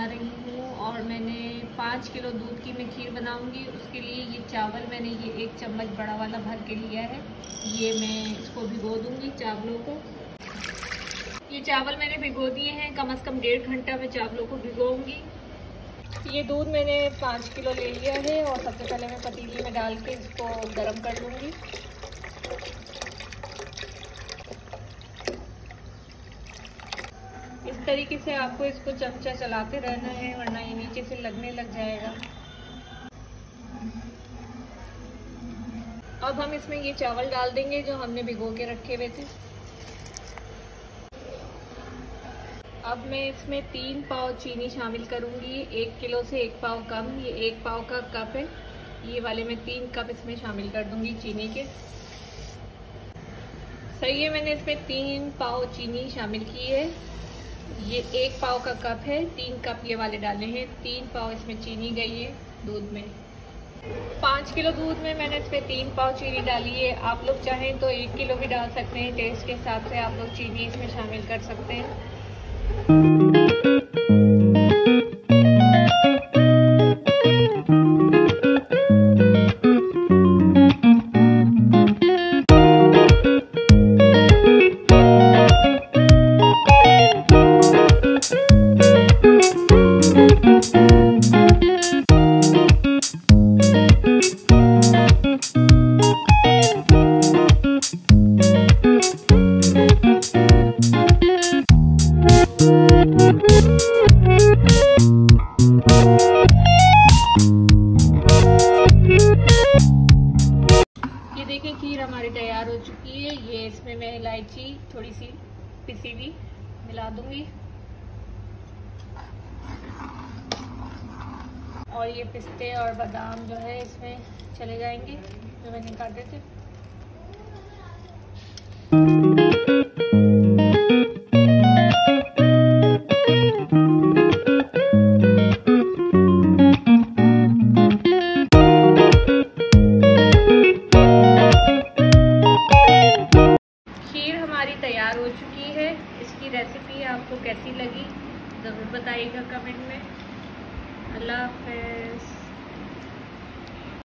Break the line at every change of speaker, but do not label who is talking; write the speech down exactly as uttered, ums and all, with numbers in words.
बना रही हूँ और मैंने पाँच किलो दूध की मैं खीर बनाऊँगी। उसके लिए ये चावल मैंने ये एक चम्मच बड़ा वाला भर के लिया है। ये मैं इसको भिगो दूँगी चावलों को। ये चावल मैंने भिगो दिए हैं, कम से कम डेढ़ घंटा मैं चावलों को भिगोऊँगी। ये दूध मैंने पाँच किलो ले लिया है और सबसे पहले मैं पतीली में डाल के इसको गर्म कर लूँगी। इस तरीके से आपको इसको चमचा चलाते रहना है, वरना ये नीचे से लगने लग जाएगा। अब हम इसमें ये चावल डाल देंगे जो हमने भिगो के रखे हुए थे। अब मैं इसमें तीन पाव चीनी शामिल करूंगी। एक किलो से एक पाव कम, ये एक पाव का कप है, ये वाले में तीन कप इसमें शामिल कर दूंगी चीनी के। सही है, मैंने इसमें तीन पाव चीनी शामिल की है। ये एक पाव का कप है, तीन कप ये वाले डाले हैं, तीन पाव इसमें चीनी गई है दूध में। पाँच किलो दूध में मैंने इसमें तीन पाव चीनी डाली है। आप लोग चाहें तो एक किलो भी डाल सकते हैं, टेस्ट के हिसाब से आप लोग चीनी इसमें शामिल कर सकते हैं। ये देखिए खीर हमारी तैयार हो चुकी है। ये इसमें मैं इलायची थोड़ी सी पिसी हुई मिला दूंगी और ये पिस्ते और बादाम जो है इसमें चले जाएंगे जो मैंने काटे थे। तैयार हो चुकी है। इसकी रेसिपी आपको कैसी लगी ज़रूर बताइएगा कमेंट में। अल्लाह हाफ़िज़।